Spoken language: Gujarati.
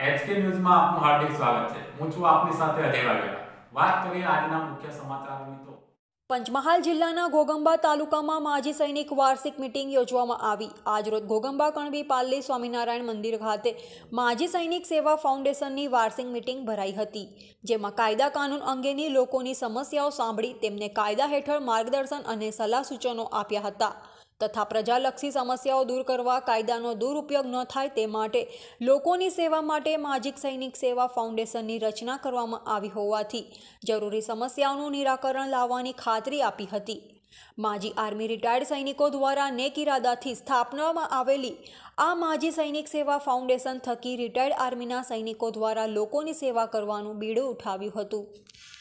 એચકે ન્યૂઝમાં આપનું હાર્દિક સ્વાગત છે। હું છું આપની સાથે અજય વાઘેલા। વાત કરીએ આજના મુખ્ય સમાચારોની તો પંચમહાલ જિલ્લાના ઘોગંબા તાલુકામાં માજી સૈનિક વાર્ષિક મીટિંગ યોજવામાં આવી। આજરોજ ઘોગંબા કણબી પાલ્લી સ્વામિનારાયણ મંદિર ખાતે માજી સૈનિક સેવા ફાઉન્ડેશનની વાર્ષિક મીટિંગ ભરાઈ હતી, જેમાં કાયદા કાનૂન અંગેની લોકોની સમસ્યાઓ સાંભળી તેમને કાયદા હેઠળ માર્ગદર્શન અને સલાહ સૂચનો આપ્યા હતા તથા પ્રજાલક્ષી સમસ્યાઓ દૂર કરવા કાયદાનો દુરુપયોગ ન થાય તે માટે લોકોની સેવા માટે માજી સૈનિક સેવા ફાઉન્ડેશનની રચના કરવામાં આવી હોવાથી જરૂરી સમસ્યાઓનું નિરાકરણ લાવવાની ખાતરી આપી હતી। માજી આર્મી રિટાયર્ડ સૈનિકો દ્વારા નેક ઇરાદાથી સ્થાપવામાં આવેલી આ માજી સૈનિક સેવા ફાઉન્ડેશન થકી રિટાયર્ડ આર્મીના સૈનિકો દ્વારા લોકોની સેવા કરવાનું બીડું ઉઠાવ્યું હતું।